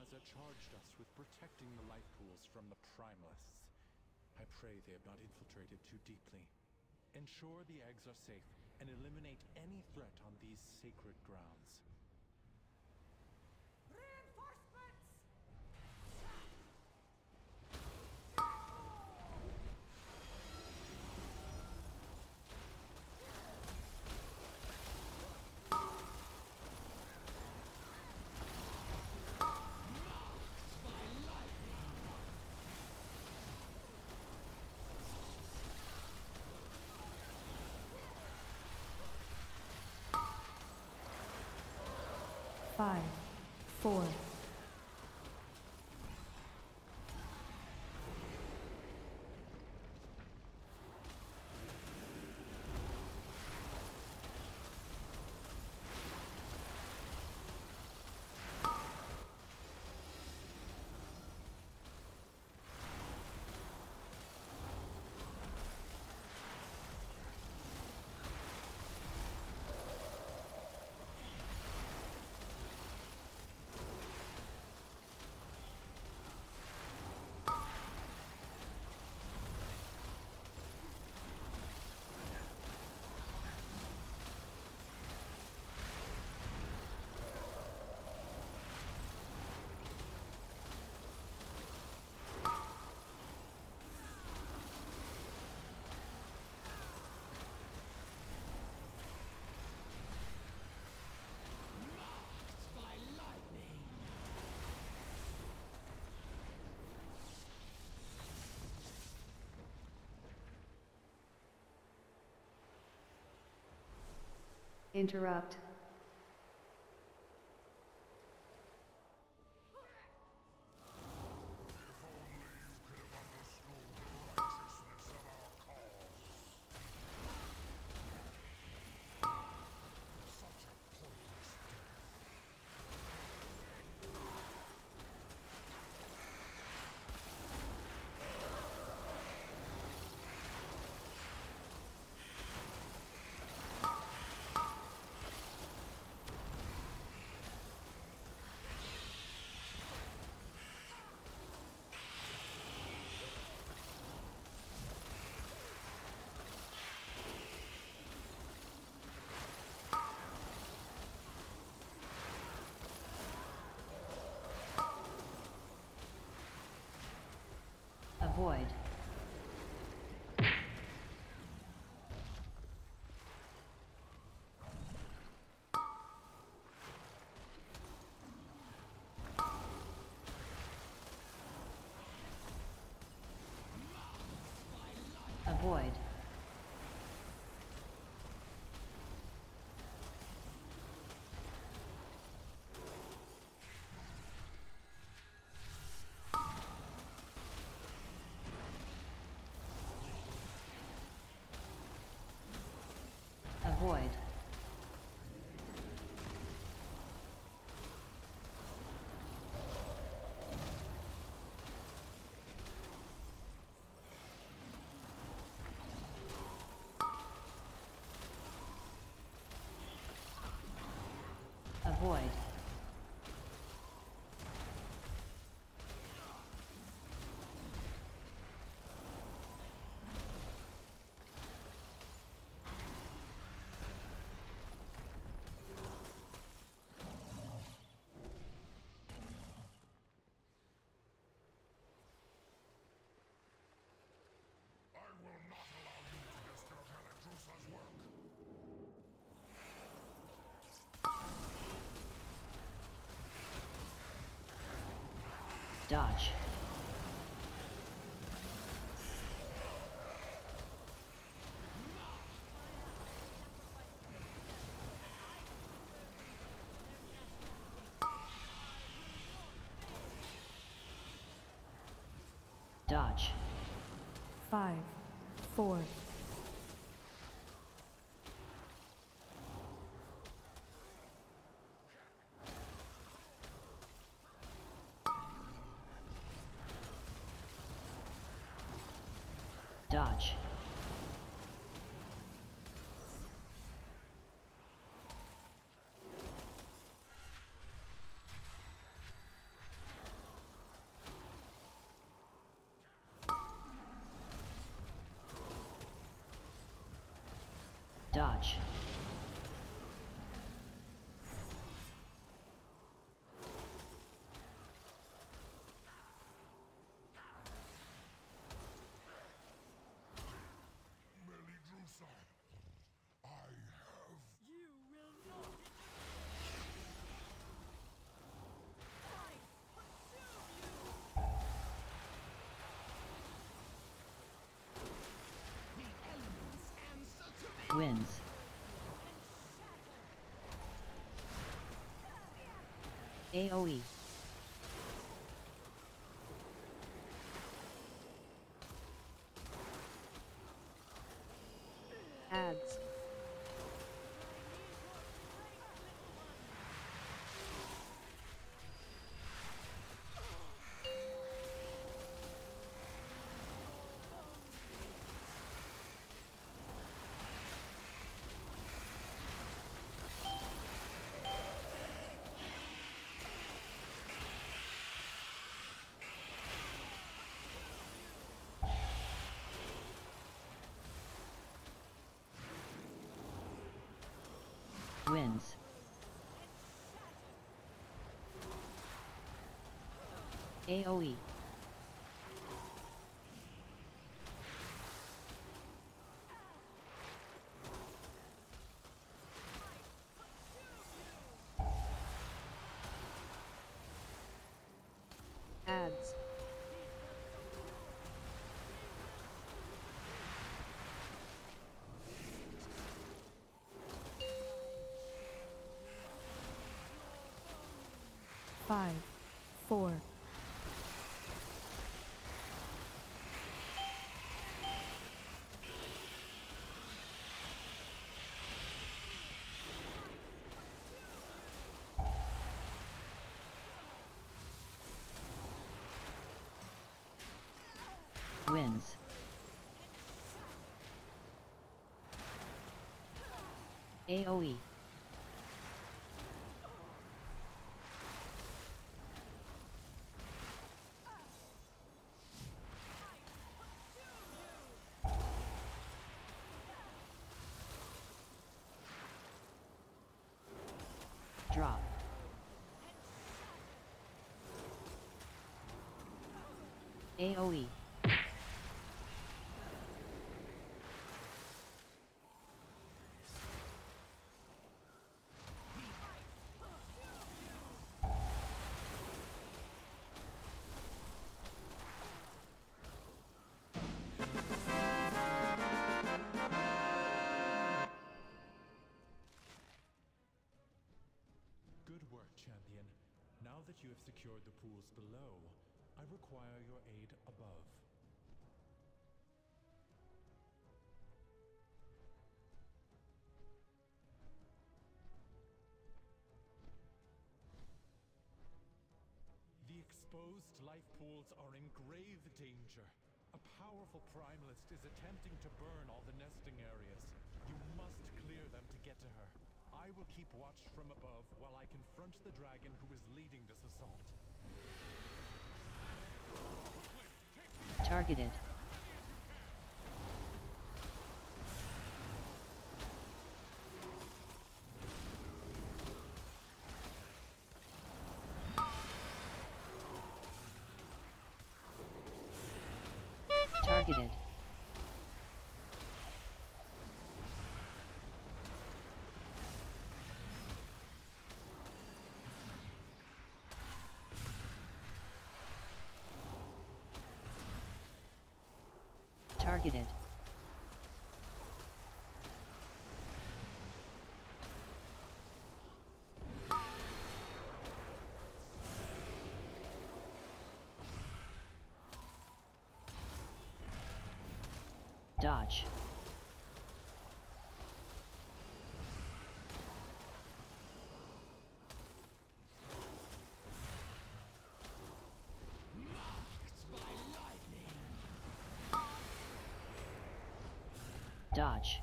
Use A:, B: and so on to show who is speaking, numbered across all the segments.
A: Plaza charged us with protecting the life pools from the primalists. I pray they have not infiltrated too deeply. Ensure the eggs are safe and eliminate any threat on these sacred grounds.
B: Reinforcements!
C: 5, 4, interrupt. Avoid. Avoid. Avoid. Avoid. Dodge. Dodge.
D: 5, 4,
C: Dodge. Dodge. Wins. AoE.
D: Ads.
C: Wins. AoE.
D: Ads. Five, four,
C: Wins. AoE. Drop. AoE.
A: Good work, champion. Now that you have secured the pools below, I require your aid above. The exposed life pools are in grave danger. A powerful primalist is attempting to burn all the nesting areas. You must clear them to get to her. I will keep watch from above while I confront the dragon who is leading this assault.
C: Targeted. Targeted. Targeted. Dodge. Dodge.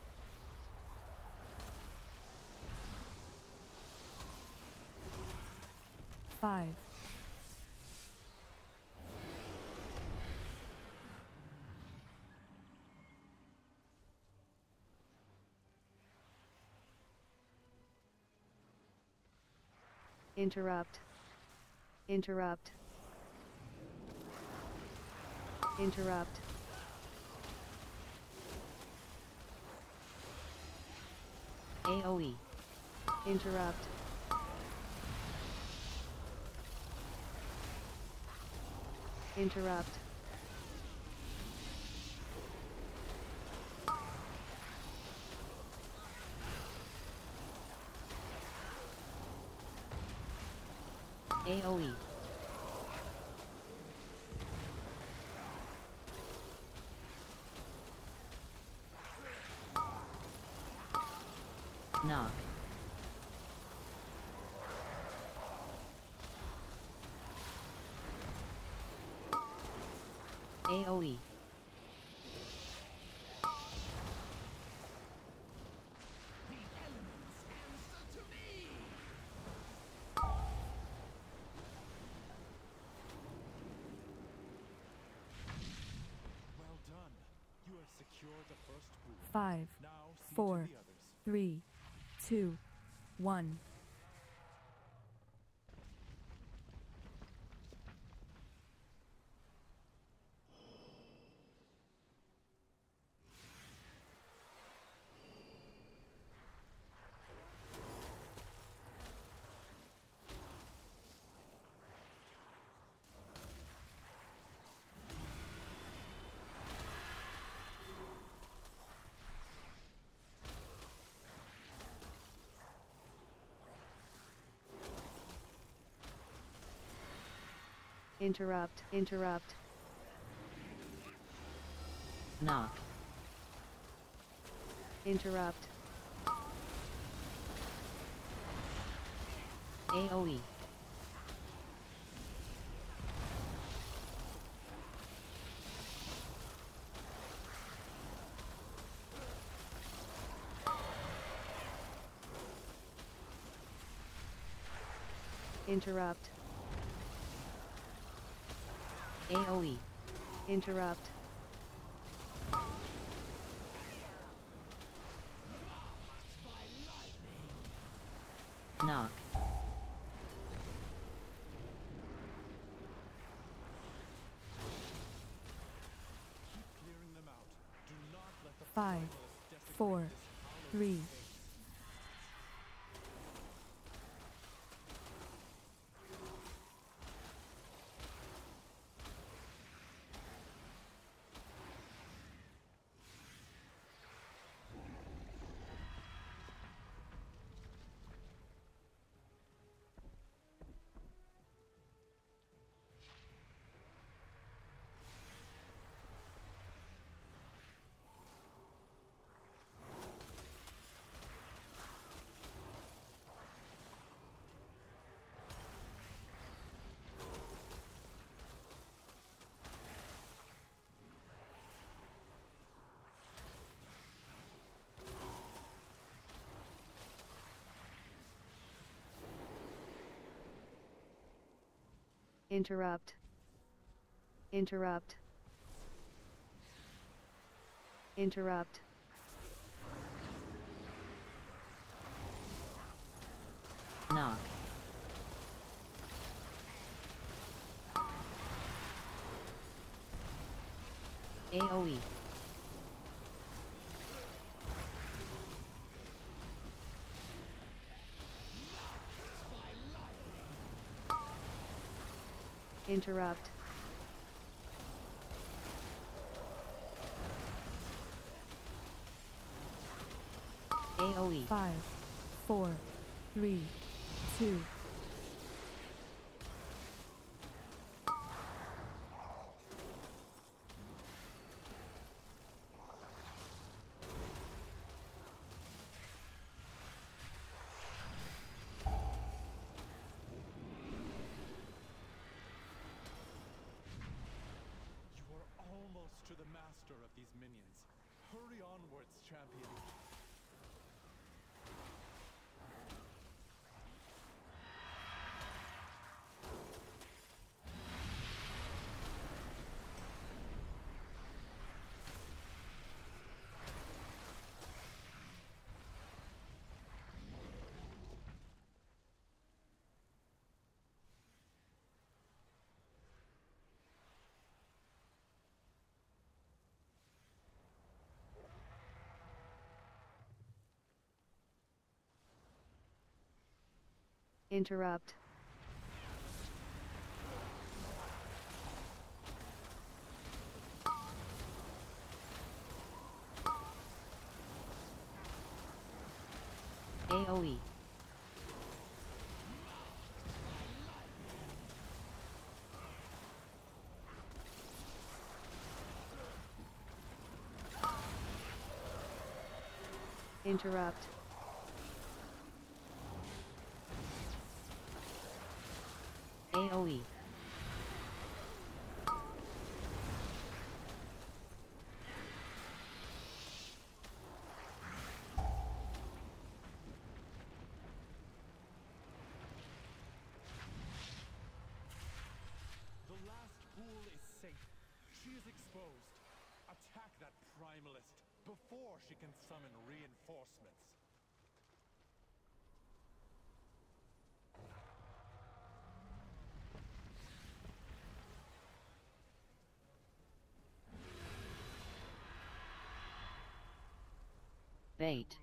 D: five,
C: Interrupt. Interrupt. Interrupt. AOE. Interrupt. Interrupt. AOE. Knock. AOE.
A: Well done. You have secured the first pool.
D: 5,
A: Now see
D: 4,
A: to the others.
D: 3, 2, 1.
C: Interrupt. Interrupt. Knock. Interrupt. AOE. Interrupt. AOE. Interrupt. Knock.
A: Keep clearing them out. Do not let the
D: 5,
A: primalist desecrate
D: 4,
A: this hallowed
D: 3.
A: space.
C: Interrupt. Interrupt. Interrupt. Knock. AOE. Interrupt. AOE.
D: 5, 4, 3, 2.
A: You are almost to the master of these minions. Hurry onwards, champion.
C: Interrupt. AoE. Interrupt. AoE.
A: The last pool is safe. She is exposed. Attack that primalist before she can summon reinforcements.
C: Bait.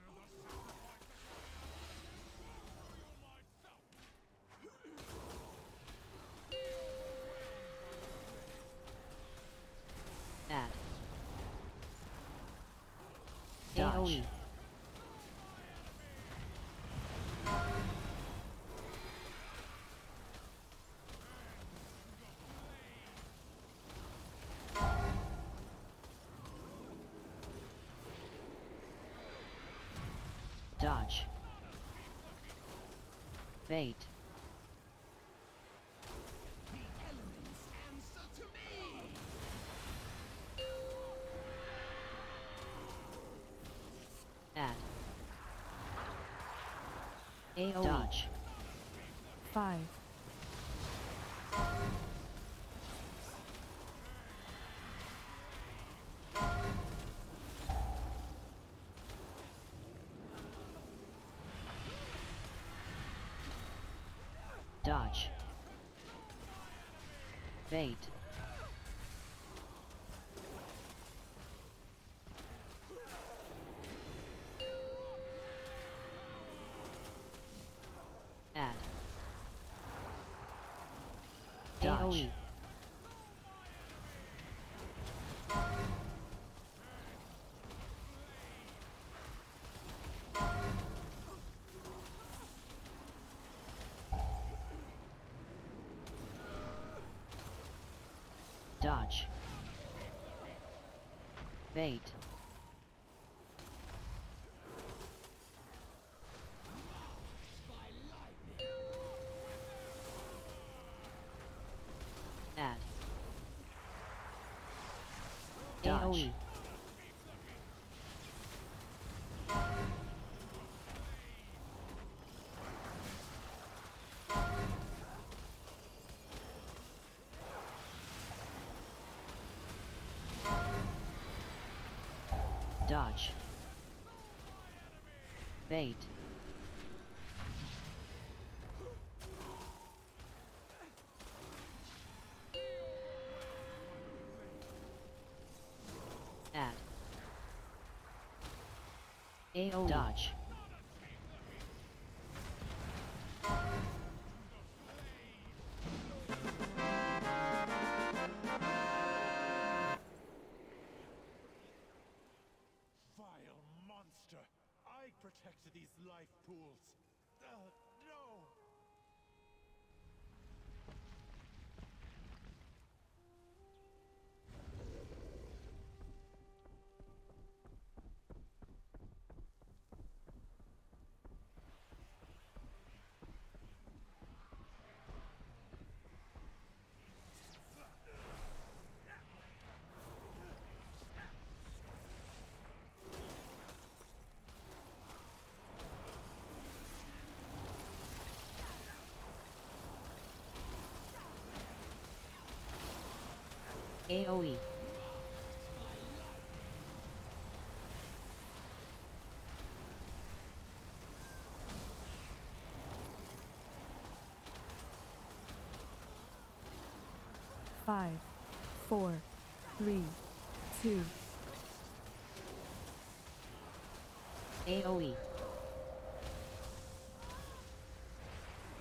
C: Add. AoE. Dodge. Bait.
B: The elements answer to me!
C: Add. AoE. Dodge.
D: 5,
C: Dodge. Bait. Add. Dodge. AoE. Dodge. Bait. Add. Dodge. AoE. Dodge. Bait. Add. AoE. Dodge.
A: Vile monster! I protect these life pools. No!
C: AoE.
D: Five, 4, 3, 2,
C: AoE.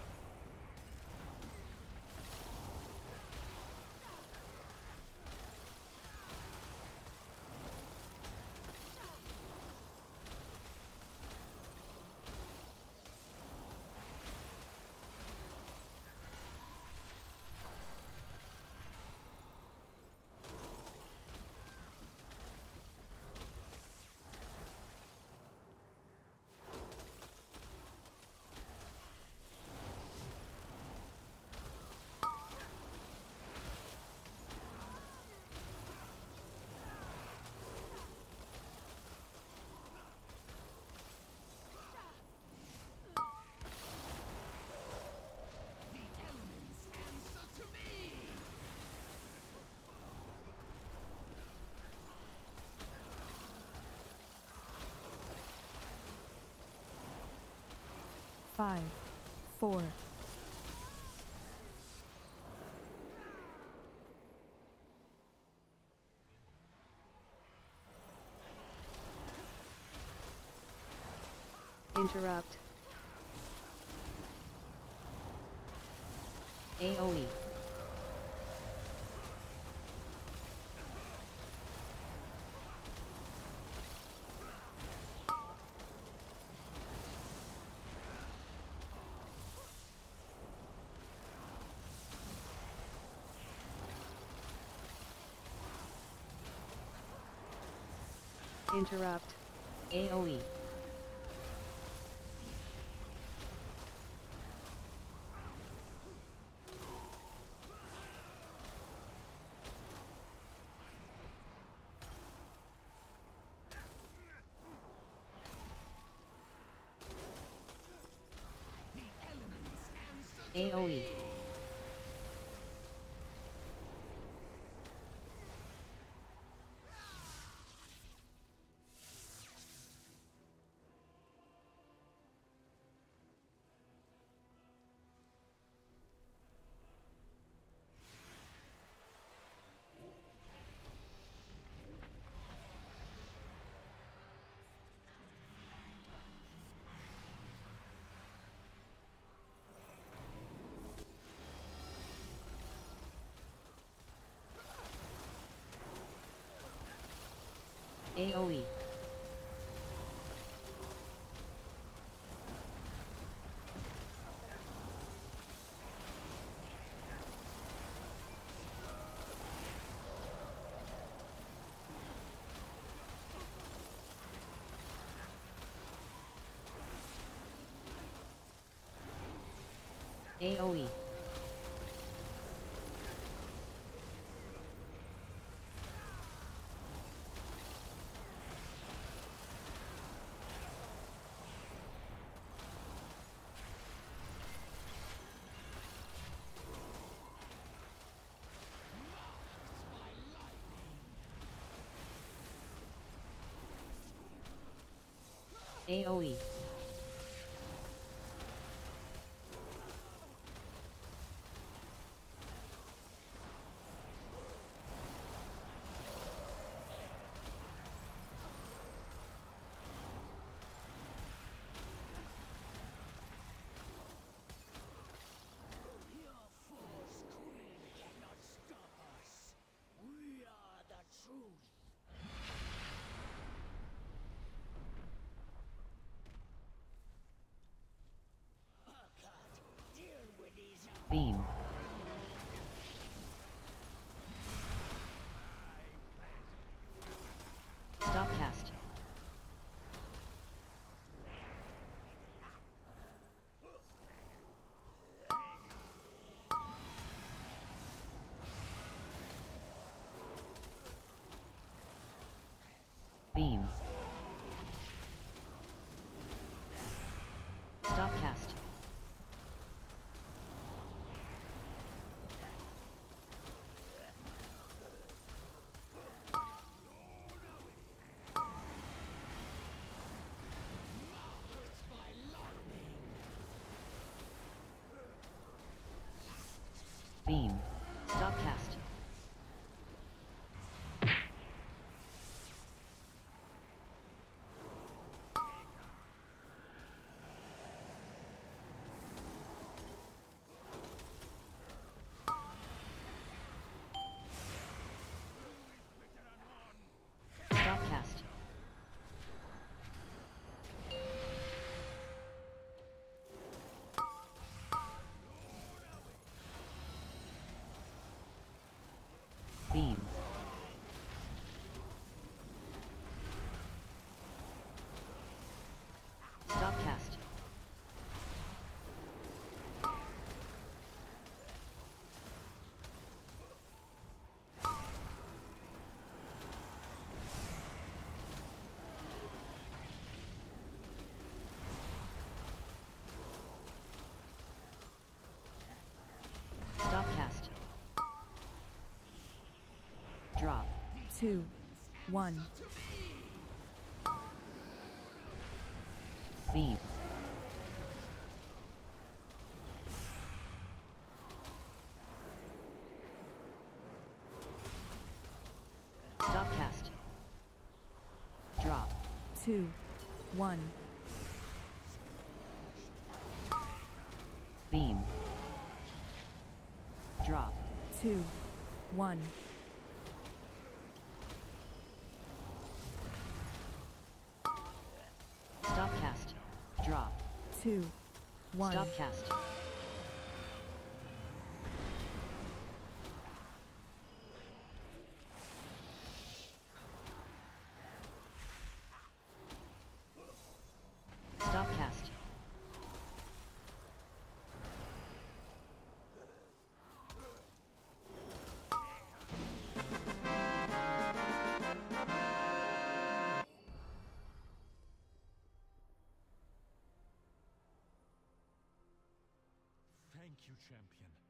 D: 5, 4.
C: Interrupt. AoE. Interrupt. AoE. AoE. AoE. AoE. AoE.
B: Your force queen cannot stop us. We are the truth. Cut. Deal with these.
C: Beam. Stop cast. Beam. Stop cast. Beam. Stop cast. Stop cast. Beam. Stop cast. Stop cast. Drop.
D: 2, 1.
C: Beam.
D: 2, 1.
C: Beam. Drop.
D: 2, 1.
C: Stop cast. Drop.
D: 2, 1.
C: Stop cast. Stop cast.
A: Thank you, champion.